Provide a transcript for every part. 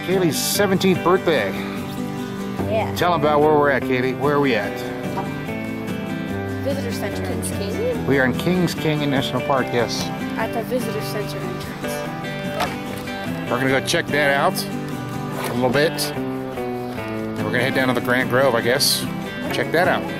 Kaylee's 17th birthday. Yeah. Tell them about where we're at, Kaylee. Where are we at? Visitor Center. Kings Canyon? We are in Kings Canyon National Park, yes. At the Visitor Center entrance. We're gonna go check that out a little bit. And we're gonna head down to the Grand Grove, I guess. Check that out.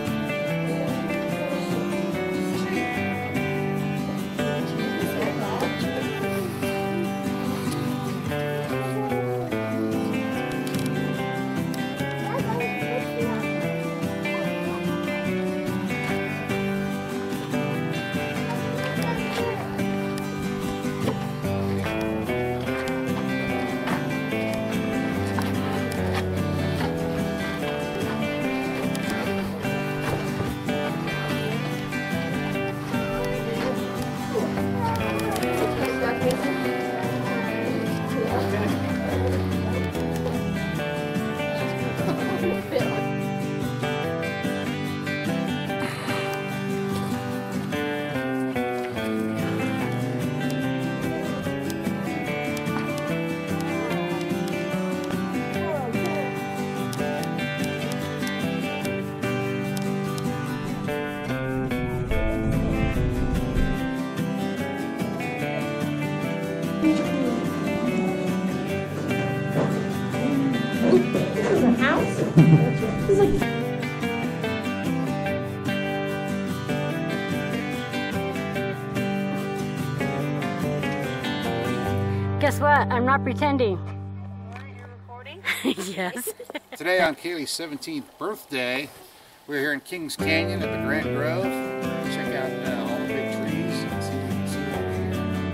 Guess what? I'm not pretending. You're recording? Yes. Today on Kaylee's 17th birthday, we're here in Kings Canyon at the Grand Grove. Check out all the big trees and see what we can see over here.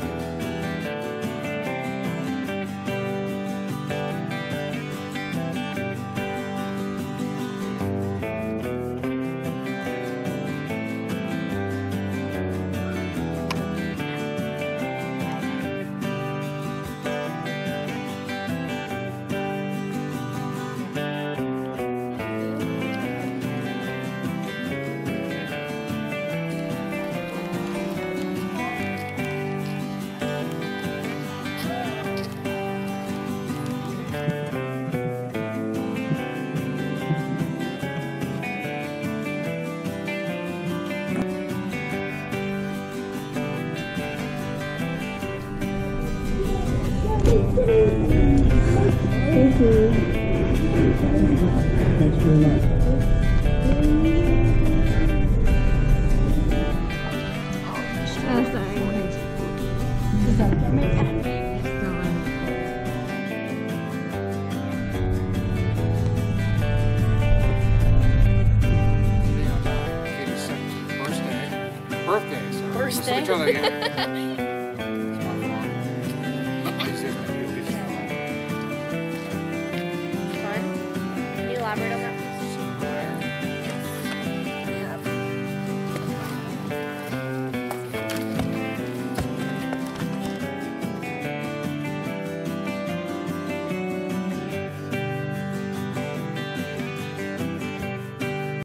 Thank you. Thanks very much. Oh, sorry. Katie's 17th birthday. Birthday. Birthday? Which one again?